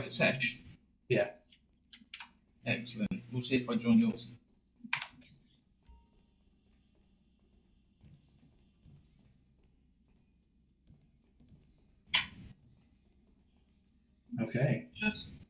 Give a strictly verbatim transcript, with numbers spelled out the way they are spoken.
private sesh? Yeah. Excellent. We'll see if I join yours. Okay. Just